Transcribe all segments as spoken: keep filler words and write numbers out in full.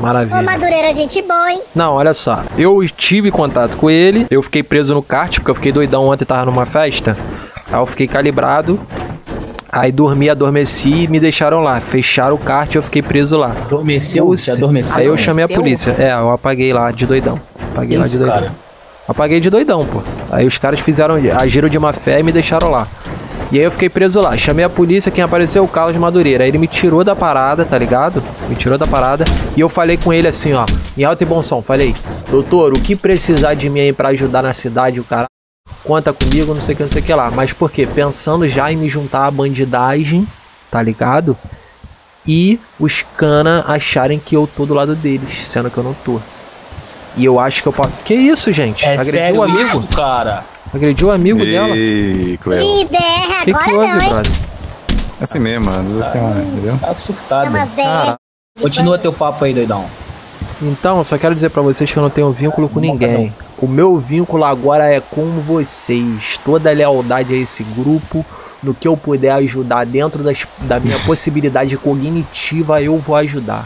Maravilha. Ô, Madureira, gente boa, hein? Não, olha só. Eu tive contato com ele. Eu fiquei preso no kart, porque eu fiquei doidão ontem, tava numa festa. Aí eu fiquei calibrado. Aí dormi, adormeci e me deixaram lá. Fecharam o kart e eu fiquei preso lá. Adormeceu? Você adormeceu? Aí eu chamei a polícia. É, eu apaguei lá de doidão. Apaguei lá de doidão. Cara? Apaguei de doidão, pô. Aí os caras fizeram, agiram de má fé e me deixaram lá. E aí eu fiquei preso lá. Chamei a polícia, quem apareceu? O Carlos Madureira. Aí ele me tirou da parada, tá ligado? Me tirou da parada. E eu falei com ele assim, ó, em alto e bom som. Falei, doutor, o que precisar de mim aí pra ajudar na cidade, o cara... Conta comigo, não sei o que, não sei o que lá. Mas por quê? Pensando já em me juntar à bandidagem, tá ligado? E os cana acharem que eu tô do lado deles, sendo que eu não tô. E eu acho que eu posso... Que isso, gente? É Agrediu sério o amigo? Isso, cara? Agrediu o amigo Ei, dela. Ih, Cleo. Ih, D R Que agora que houve, não, hein? brother? É assim mesmo, às vezes tem uma, entendeu? Tá surtado. Umas D R. Cara, Continua teu papo aí, doidão. então, só quero dizer pra vocês que eu não tenho vínculo com ninguém. O meu vínculo agora é com vocês. Toda a lealdade a esse grupo. No que eu puder ajudar dentro das, da minha possibilidade cognitiva, eu vou ajudar.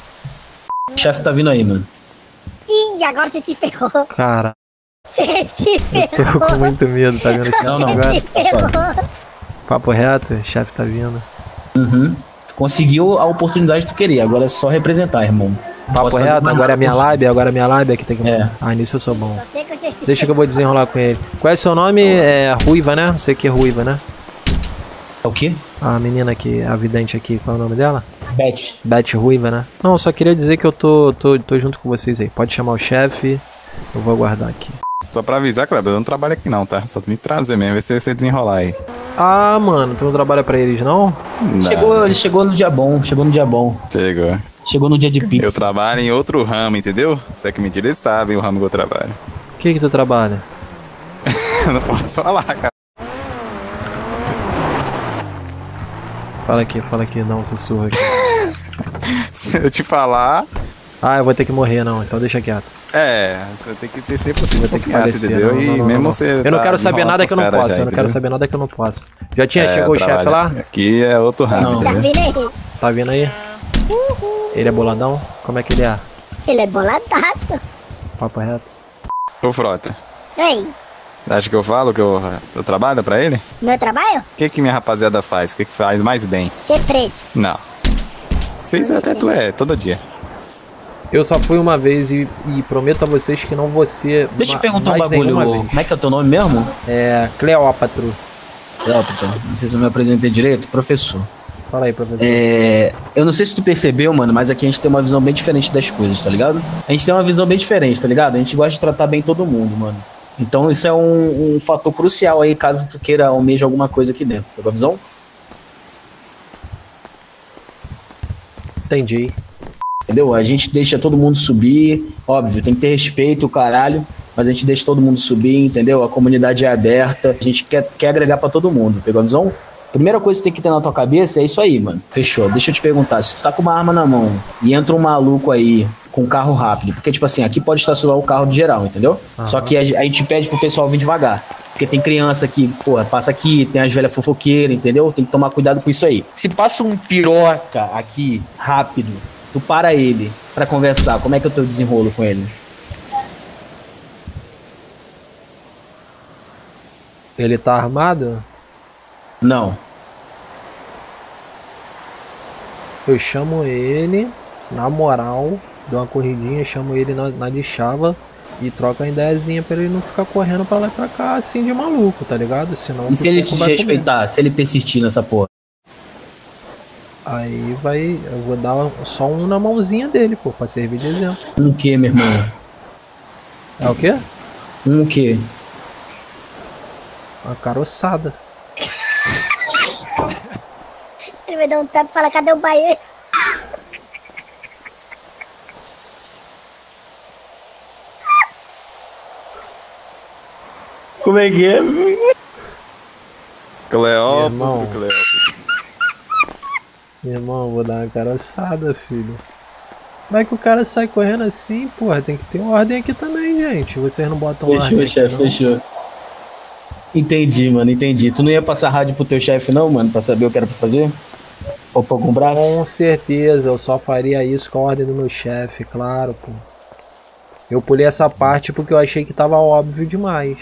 O chefe tá vindo aí, mano. Ih, agora você se ferrou. Cara, Você se tô ferrou. com muito medo, tá vendo? Não, não. Agora, Se ferrou. papo reto, o chefe tá vindo. Uhum. Tu conseguiu a oportunidade que tu queria. Agora é só representar, irmão. Papo Posso fazer reto, mais agora é nada minha contigo. lábia, agora é minha lábia que tem que... É. Ah, nisso eu sou bom. Só sei que você se Deixa que eu vou desenrolar com ele. Qual é seu nome? É Ruiva, né? Você que é Ruiva, né? É o quê? A menina aqui, a vidente aqui, qual é o nome dela? Beth. Beth Ruiva, né? Não, eu só queria dizer que eu tô, tô, tô junto com vocês aí. Pode chamar o chefe, eu vou aguardar aqui. Só pra avisar, Kleber, eu não trabalho aqui não, tá? Só tu me trazer mesmo, ver se você desenrolar aí. Ah, mano, tu não trabalha pra eles, não? Não. Chegou, ele chegou no dia bom, chegou no dia bom. Chegou. Chegou no dia de pizza. Eu trabalho em outro ramo, entendeu? Se é que mentira, eles sabem o ramo que eu trabalho. O que que tu trabalha? Eu não posso falar, cara. Fala aqui, fala aqui, dá um sussurro aqui. Se eu te falar... Ah, eu vou ter que morrer, não, então deixa quieto. É, você tem que ter sempre possível Vou ter que confiança, falecer, entendeu? não, e não, não, mesmo não. você... Eu não tá quero saber enrolando nada com que eu os não caras posso, já, eu não quero entendeu? saber nada que eu não posso. Já tinha, É, chegou o chefe trabalho. lá? Aqui é outro ramo. Não. tá vindo aí. Tá vindo aí? Ele é boladão? Como é que ele é? Ele é boladaço. Papo reto. Ô, Frota, Ei, você acha que eu falo que eu, eu trabalho pra ele? meu trabalho? O que que minha rapaziada faz? O que que faz mais bem? Ser preso. Não. Vocês até tu é, todo dia. Eu só fui uma vez e, e prometo a vocês que não vou ser. Deixa eu ma- te perguntar um mais bagulho. nenhuma vez. Como é que é o teu nome mesmo? É. Cleópatro. Cleópatra. Não sei se eu me apresentei direito. Professor. Fala aí, professor. É, eu não sei se tu percebeu, mano, mas aqui a gente tem uma visão bem diferente das coisas, tá ligado? A gente tem uma visão bem diferente, tá ligado? A gente gosta de tratar bem todo mundo, mano. Então isso é um, um fator crucial aí, caso tu queira almejar alguma coisa aqui dentro. Pegou a visão? Entendi. Entendeu? A gente deixa todo mundo subir, óbvio, tem que ter respeito, o caralho, mas a gente deixa todo mundo subir, entendeu? A comunidade é aberta, a gente quer, quer agregar pra todo mundo, pegou a visão? Primeira coisa que tem que ter na tua cabeça é isso aí, mano. Fechou. Deixa eu te perguntar, se tu tá com uma arma na mão e entra um maluco aí com um carro rápido, porque, tipo assim, aqui pode estacionar o carro de geral, entendeu? Aham. Só que a, a gente pede pro pessoal vir devagar. Porque tem criança que, porra, passa aqui, tem as velhas fofoqueiras, entendeu? Tem que tomar cuidado com isso aí. Se passa um piroca aqui, rápido, tu para ele pra conversar, como é que é o teu desenrolo com ele? Ele tá armado? Não. Eu chamo ele, na moral, dou uma corridinha, chamo ele na, na de chava e troco a ideiazinha pra ele não ficar correndo pra lá e pra cá assim de maluco, tá ligado? Senão E se ele te vai comer. respeitar, se ele persistir nessa porra? Aí vai, eu vou dar só um na mãozinha dele, pô, pra servir de exemplo. Um que, meu irmão? É o quê? Um que? Uma caroçada. Ele vai dar um tapa e falar, cadê o banheiro? Como é que é? Cleópatra, Irmão. Cleópatra. Meu irmão, eu vou dar uma caroçada, filho. Como é que o cara sai correndo assim, porra? Tem que ter ordem aqui também, gente. Vocês não botam ordem Fechou, aqui, chefe, não? fechou. Entendi, mano, entendi. Tu não ia passar rádio pro teu chefe não, mano, pra saber o que era pra fazer? Opa, com o braço? Com certeza, eu só faria isso com a ordem do meu chefe, claro, pô. Eu pulei essa parte porque eu achei que tava óbvio demais.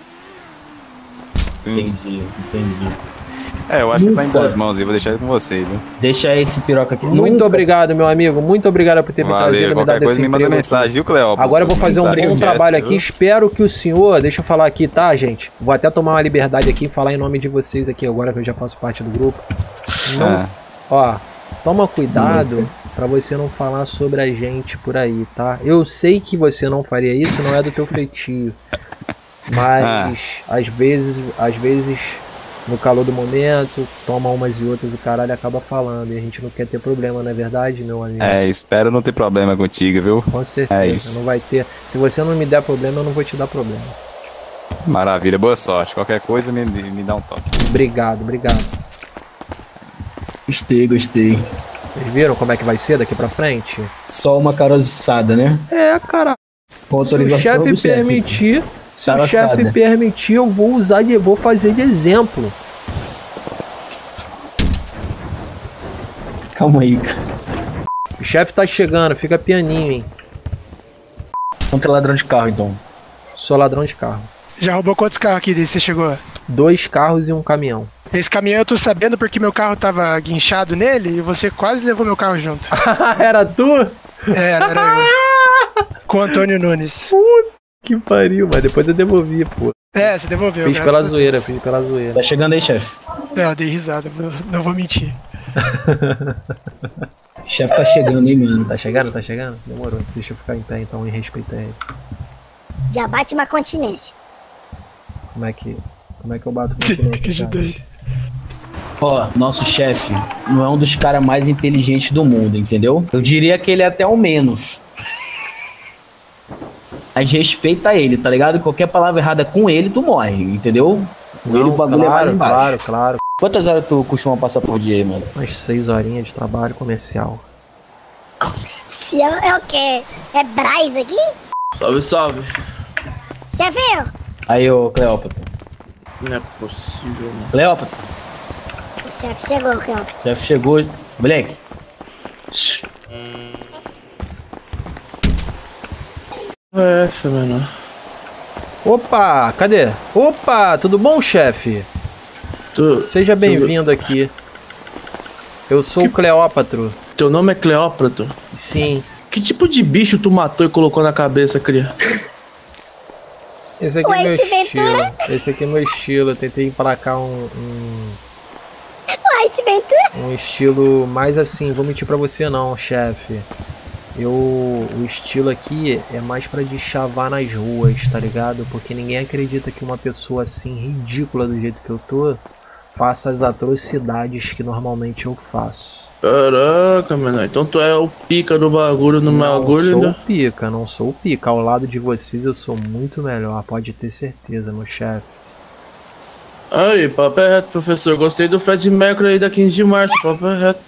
Entendi, entendi. É, eu acho Nunca. que tá em boas mãos e vou deixar com vocês, viu? Deixa esse piroca aqui. Muito Nunca. obrigado, meu amigo. Muito obrigado por ter me Valeu, trazido, me qualquer dado coisa esse me manda emprego mensagem, aqui. viu, Cleópatra? Agora eu vou fazer um, Mensagem, um um trabalho gesto, aqui. viu? Espero que o senhor, deixa eu falar aqui, tá, gente? Vou até tomar uma liberdade aqui e falar em nome de vocês aqui, agora que eu já faço parte do grupo. Não, Ah. ó, toma cuidado pra você não falar sobre a gente por aí, tá? Eu sei que você não faria isso, não é do teu feitio. Mas às vezes, às vezes, no calor do momento, toma umas e outras, o caralho acaba falando. E a gente não quer ter problema, não é verdade, meu amigo? É, espero não ter problema contigo, viu? Com certeza, É isso. não vai ter. Se você não me der problema, eu não vou te dar problema. Maravilha, boa sorte. Qualquer coisa me, me dá um toque. Obrigado, obrigado. Gostei, gostei. Vocês viram como é que vai ser daqui pra frente? Só uma caroçada, né? É, cara. Com Se o autorização chefe do chefe. permitir, se o Caroçada. chefe permitir, eu vou usar de, vou fazer de exemplo. Calma aí, cara. O chefe tá chegando, fica pianinho, hein? Contra ladrão de carro, então. Sou ladrão de carro. Já roubou quantos carros aqui desde que você chegou? Dois carros e um caminhão. Esse caminhão eu tô sabendo porque meu carro tava guinchado nele e você quase levou meu carro junto. Era tu? É, era eu. Com o Antônio Nunes. Que pariu, mas depois eu devolvi, pô. É, você devolveu. Fiz graças pela a Deus. zoeira, fiz pela zoeira. Tá chegando aí, chefe. É, eu dei risada, não, não vou mentir. O chefe tá chegando, hein, mano. Tá chegando, tá chegando? Demorou. Deixa eu ficar em pé então e respeitar ele. Já bate uma continência. Como é que. Como é que eu bato Que continência, ajudei. cara? Ó, nosso chefe não é um dos caras mais inteligentes do mundo, entendeu? Eu diria que ele é até o menos. Mas respeita ele, tá ligado? Qualquer palavra errada com ele, tu morre, entendeu? Com ele o bagulho é mais claro, embaixo. claro, claro. Quantas horas tu costuma passar por dia aí, mano? Umas seis horinhas de trabalho comercial. Se é, é o quê? É Braz aqui? Salve, salve. Você viu? Aí, ô Cleópatra. Não é possível, mano. Cleópatra, O chefe chegou, Cleópatra. o chefe chegou. Moleque. É essa, mano. Opa, cadê? Opa, tudo bom, chefe? Tu, Seja bem-vindo aqui. Eu sou o Cleópatro. Teu nome é Cleópatra? Sim. Que tipo de bicho tu matou e colocou na cabeça, cria? Esse aqui é Ué, meu esse estilo. Ventura? Esse aqui é meu estilo. Eu tentei emplacar um, um, Uai, esse Ventura. um estilo mais assim. Vou mentir pra você não, chefe. Eu, o estilo aqui é mais pra deschavar nas ruas, tá ligado? Porque ninguém acredita que uma pessoa assim, ridícula do jeito que eu tô, faça as atrocidades que normalmente eu faço. Caraca, mano. Então tu é o pica do bagulho no meu Não bagulho, sou o né? pica, não sou o pica. Ao lado de vocês eu sou muito melhor, pode ter certeza, meu chefe. Aí, papo é reto, professor. Gostei do Fred Mercury aí da quinze de março, papo é reto.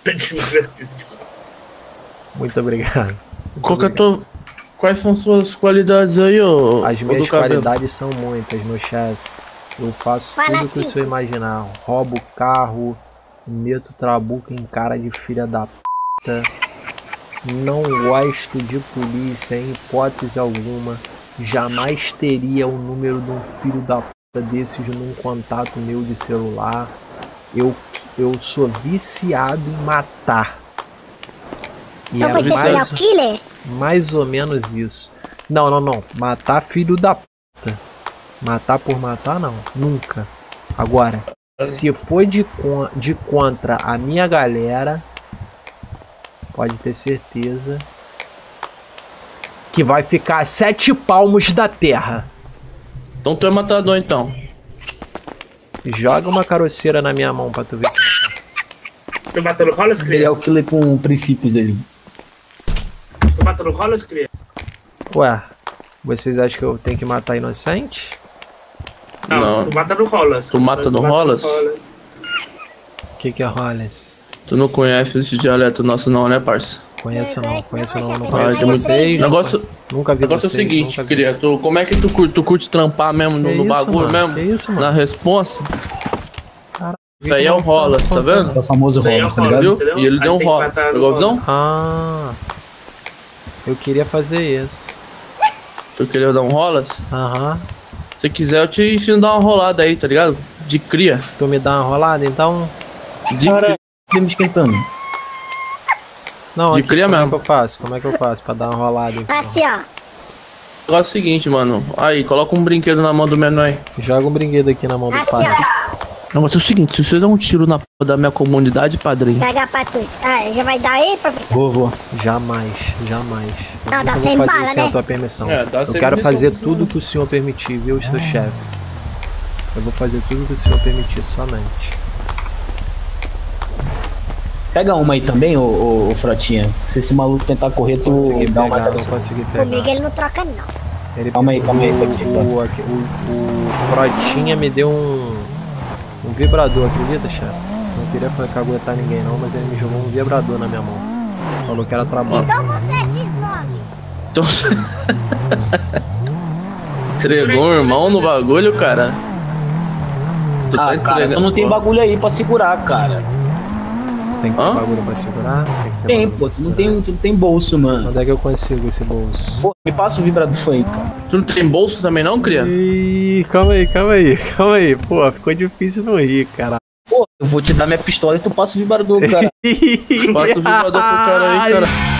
Muito obrigado. Muito Qual que é a obrigado. tua... Quais são suas qualidades aí, ô? As ô minhas do cabelo? qualidades são muitas, meu chefe. Eu faço Fala tudo que o cinco. senhor imaginar. Roubo carro, meto trabuco em cara de filha da puta. Não gosto de polícia em hipótese alguma. Jamais teria o número de um filho da puta desses num contato meu de celular. Eu, eu sou viciado em matar. E Então é você é serial mais, killer? mais ou menos isso. Não, não, não. Matar filho da puta. Matar por matar, não. Nunca. Agora, se for de, con de contra a minha galera, pode ter certeza que vai ficar a sete palmos da terra. Então tu é matador, então. Joga uma caroceira na minha mão pra tu ver se Tô matando rolas, Ele cria? é o killer com princípios ali. Tô matando rolas, cria? Ué, vocês acham que eu tenho que matar inocente? Não, Não. tu mata no rolas. Tu mata no mata rolas? O que que é Hollis? Tu não conhece esse dialeto nosso não, né, parça? Conheço não, conheço não, não Ah, conheço é muito- vocês. Negócio, Nunca vi negócio é o vocês, seguinte, nunca vi. queria, tu, como é que tu curte, tu curte trampar mesmo no, Que no isso, bagulho mano? mesmo? Que isso, mano? Na responsa? Isso aí é o Rolas, tá vendo? É o famoso Isso aí é Rolas, o tá Rolas, ligado? entendeu? E ele Aí deu um tem que Rolas. matar no Pegou a visão? Ah. Eu queria fazer isso. Tu queria dar um Rolas? Aham. Se quiser, eu te ensino a dar uma rolada aí, tá ligado? De cria. Tu me dá uma rolada, então? De Cara, cria. tá me esquentando. Não, De aqui, cria como mesmo. é que eu faço? Como é que eu faço pra dar uma rolada? Então? Assim, ó. O negócio é o seguinte, mano. Aí, coloca um brinquedo na mão do menor aí. Joga um brinquedo aqui na mão do Assim, pai. ó. Não, mas é o seguinte, se você der um tiro na porra da minha comunidade, padrinho. Pega a patus. Ah, já vai dar aí, professor? Vou, vou. Jamais, jamais. Não, dá Eu sem vou fazer bala, sem a né? tua permissão. É, dá eu sem quero permissão, fazer sim. tudo que o senhor permitir, viu, seu chefe? Eu vou fazer tudo que o senhor permitir somente. Pega uma aí também, ô, ô, ô Frotinha. Se esse maluco tentar correr, tu Consegui dá uma pegar, não cabeça. consegui pegar. Comigo ele não troca, não. Ele Calma aí, pegou calma aí, o, tá aqui, tá. o, aqui- o, o Frotinha me deu um, um vibrador, acredita, chefe? Não queria caguetar ninguém não, mas ele me jogou um vibrador na minha mão. Falou que era trabalho. Então você é X nove. Então você... Entregou o irmão no bagulho, cara. Tu Ah, tá cara, entregando- tu não tem bagulho aí pra segurar, cara. Tem que ter Hã? bagulho pra segurar? Tem, que ter Tem, bagulho pô, pra tu não segurar. tem, tu não tem bolso, mano. Onde é que eu consigo esse bolso? Pô, me passa o vibrador aí, cara. Tu não tem bolso também não, cria? Ih, calma aí, calma aí, calma aí. Pô, ficou difícil não rir, cara. Pô, eu vou te dar minha pistola e tu passa o vibrador, cara. Passa o vibrador pro cara aí, cara.